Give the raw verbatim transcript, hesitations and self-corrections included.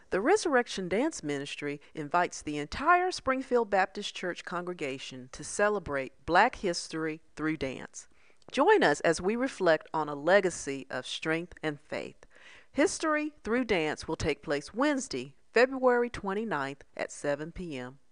The Resurrection Dance Ministry invites the entire Springfield Baptist Church congregation to celebrate Black history through dance. Join us as we reflect on a legacy of strength and faith. History Through Dance will take place Wednesday, February twenty-ninth at seven p m